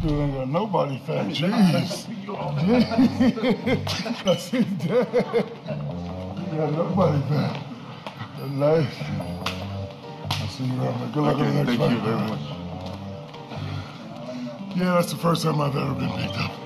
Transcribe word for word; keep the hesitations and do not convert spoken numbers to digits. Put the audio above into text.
Dude ain't got nobody fat. Jeez. Jeez. That's his dad. He got nobody fat. That's nice. I'll see you around. Good luck on the next Thank fight. you very much. Yeah, that's the first time I've ever been picked up.